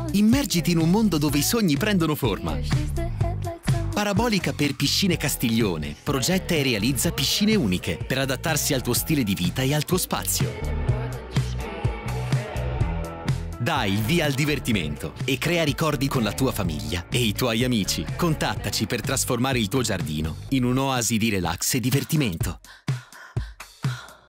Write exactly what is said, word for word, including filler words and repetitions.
Immergiti in un mondo dove i sogni prendono forma. Parabolica per Piscine Castiglione progetta e realizza piscine uniche per adattarsi al tuo stile di vita e al tuo spazio. Dai il via al divertimento e crea ricordi con la tua famiglia e i tuoi amici. Contattaci per trasformare il tuo giardino in un'oasi di relax e divertimento.